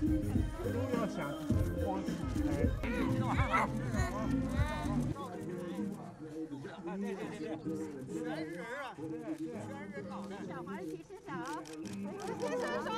都要想光自己开。 知道我看看。对，全人啊，全人脑袋。 小孩提示小，先生说。